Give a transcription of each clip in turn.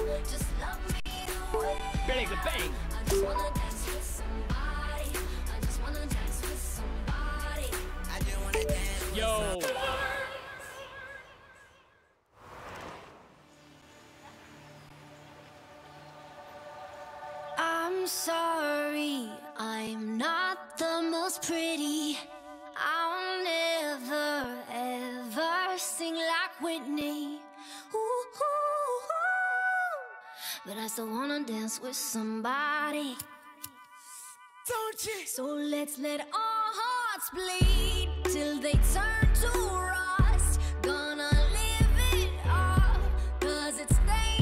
Just love me the way Bang the bang. I just wanna dance with somebody. I just wanna dance with somebody. I just wanna dance with somebody. I'm sorry, I'm not the most pretty. I'll never ever sing like Whitney. Ooh, ooh, ooh. But I still wanna dance with somebody. Don't you? So let's let our hearts bleed till they turn to rust. Gonna live it up, 'cause it's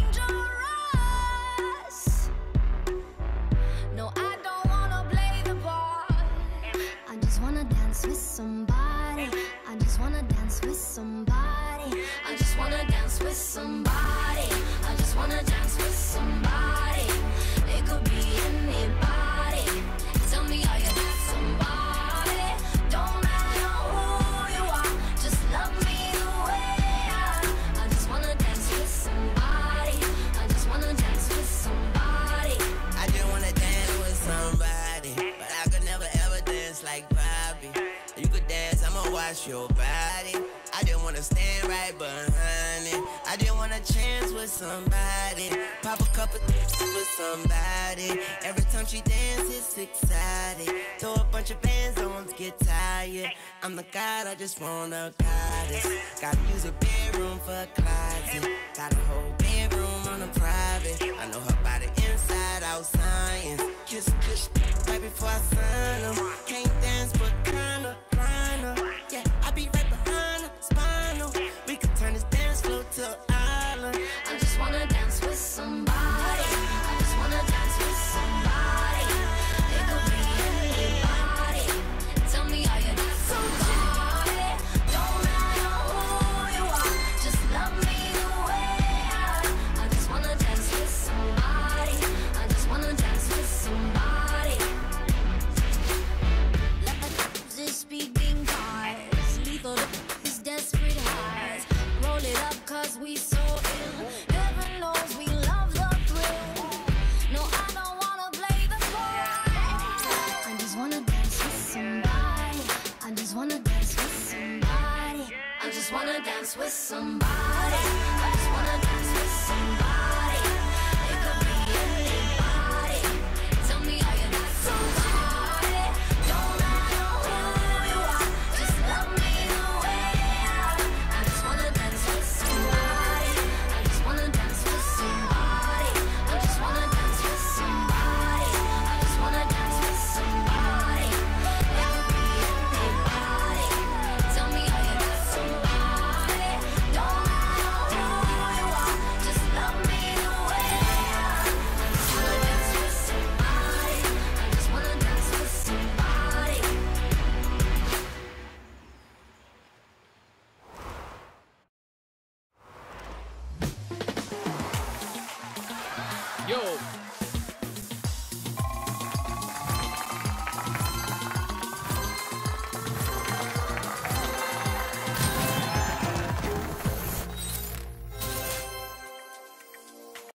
dangerous. No, I don't wanna play the part. I just wanna dance with somebody. I just wanna dance with somebody. I just wanna dance with somebody. I just wanna dance with somebody. It could be anybody. Tell me, are you that somebody? Don't matter who you are, just love me the way I just wanna dance with somebody. I just wanna dance with somebody. I just wanna dance with somebody, but I could never ever dance like Bobby. You could dance, I'ma watch your body. I just wanna stand right behind it. I just wanna chance with somebody. Pop a couple with somebody. Every time she dances, it's exciting. Throw a bunch of bands on to get tired. I'm the god, I just wanna goddess. Gotta use a bedroom for a closet. Got a whole bedroom on a private. I know her body inside out science. Kiss, kiss, right before I sign her. Can't dance, but kinda, grind her. Yeah, I be right behind her, spinal. We could turn this dance floor to an island. I just wanna dance with somebody. I just wanna dance with somebody. It could be anybody. Tell me, are you that somebody? Don't matter who you are, just love me the way I just wanna dance with somebody. I just wanna dance with somebody. This speaking cars, lethal is desperate highs. Roll it up 'cause we so ill. Heaven knows we love the thrill. No, I don't wanna play the part. I just wanna dance with somebody. I just wanna dance with somebody. I just wanna dance with somebody.